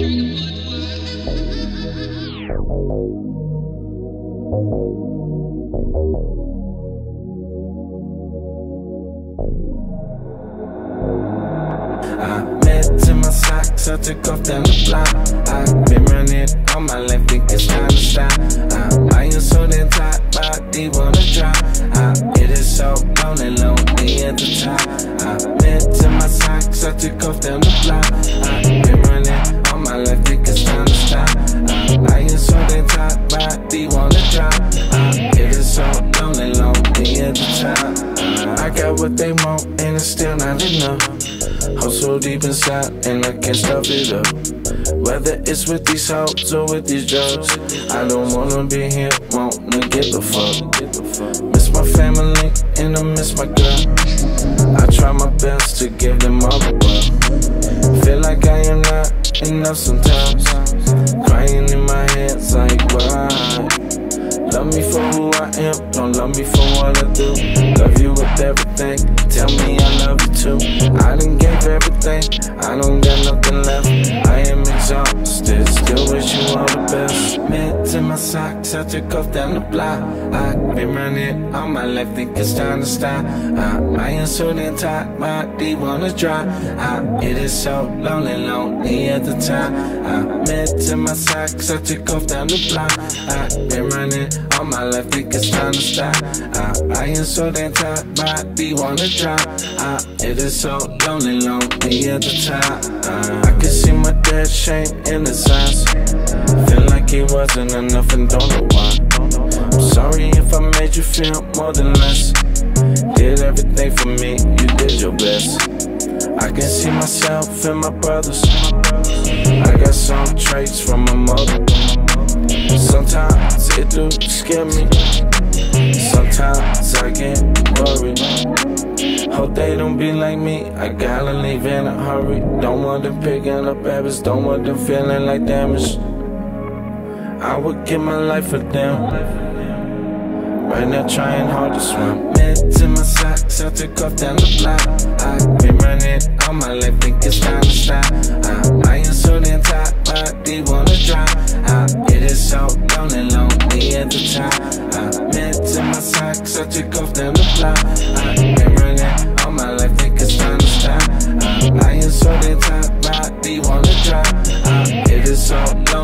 I met in my socks, I took off down the block. I've been running all my life, think it's time to stop. I am so damn tired, body wanna drop. It is so lonely at the top. I met in my socks, I took off down the block. I've been running all my life, think it's time to stop. I am so damn tired, body wanna drop. It is so lonely at the top. I got what they want and it's still not enough. I'm so deep inside and I can't stop it up. Whether it's with these hoes or with these drugs, I don't wanna be here, wanna give a fuck. Miss my family and I miss my girl. I try my best to give them all the world. Feel like I am not enough sometimes. Crying in my head like why? Love me for who I am, don't love me for what I do. Love you with everything, tell me I love you too. I done gave everything, I don't got nothing left. I am exhausted, still wish you all the best. Mitts in my socks, I took off down the block. I've been running all my life, think it's time to stop. I am so damn tired, my body wanna dry. It is so lonely at the time. Mitts in my socks, I took off down the block. I've been running all my life, think it's time to stop. I am so damn tired, body wanna drop. It is so lonely at the top. I can see my dad's shame in his eyes. Feel like he wasn't enough and don't know why. I'm sorry if I made you feel more than less. Did everything for me, you did your best. I can see myself in my brothers. I got some traits from my mother. Sometimes it do scare me. Sometimes I get worried. Hope they don't be like me, I gotta leave in a hurry. Don't want them picking up habits, don't want them feeling like damage. I would give my life for them. Right now trying hard to swim. Mitts in my socks, I took off down the block. I've been running all my life, think it's time to stop. I am so damn tired, body wanna drop. It is so lonely at the top. Mitts in my socks, I took off down the block. I've been running all my life, think it's time to stop. I am so damn tired, body wanna drop. It is so lonely.